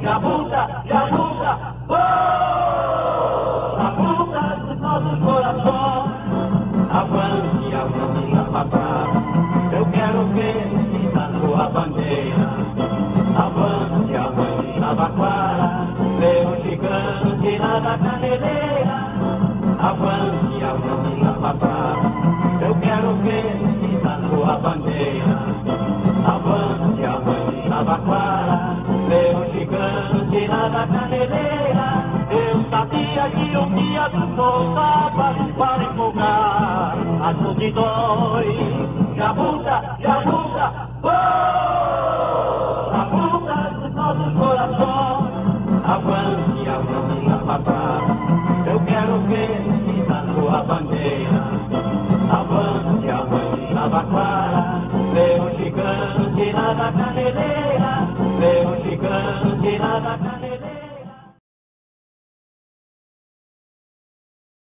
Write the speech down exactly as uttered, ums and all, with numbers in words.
Jabuta, Jabuta, oh! Jabuta dos nossos corações, avante, avante na papá. Eu quero ver na sua bandeira, avante, avante na baquara, leão gigante lá da caneleira, avante, avante na papá. Eu quero ver na sua bandeira, avante, avante na baquara, leão gigante lá da caneleira. Eu sabia que um dia tu voltavas para empolgar as multidões. Jabuta, Jabuta, oh! Jabuta dos nossos corações, avante, avante na papá. Eu quero ver na sua bandeira, avante, avante na baquara.